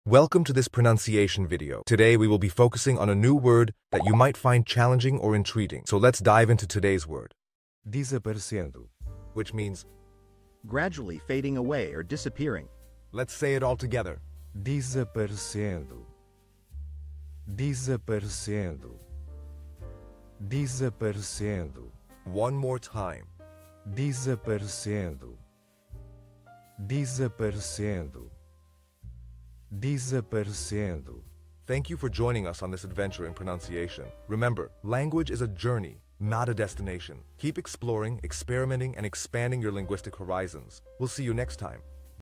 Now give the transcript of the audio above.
Welcome to this pronunciation video. Today we will be focusing on a new word that you might find challenging or intriguing. So let's dive into today's word, Desaparecendo. which means, gradually fading away or disappearing. let's say it all together. Desaparecendo. Desaparecendo. Desaparecendo. One more time. Desaparecendo. Desaparecendo. Desaparecendo. Thank you for joining us on this adventure in pronunciation. Remember, language is a journey, not a destination. Keep exploring, experimenting, and expanding your linguistic horizons. We'll see you next time.